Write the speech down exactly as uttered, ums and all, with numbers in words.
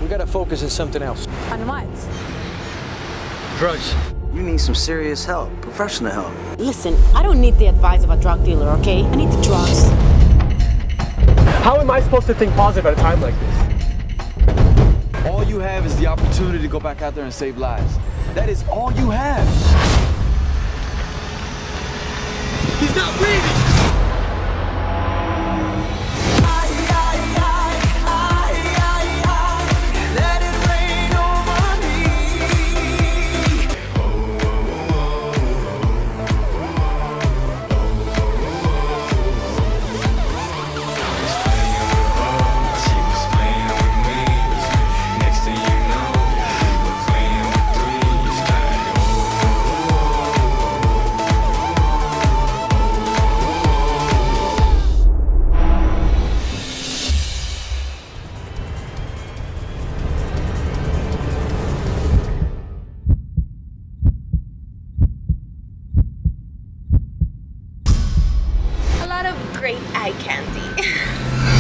We gotta focus on something else. On what? Drugs. You need some serious help, professional help. Listen, I don't need the advice of a drug dealer, okay? I need the drugs. How am I supposed to think positive at a time like this? All you have is the opportunity to go back out there and save lives. That is all you have. He's not breathing! A lot of great eye candy.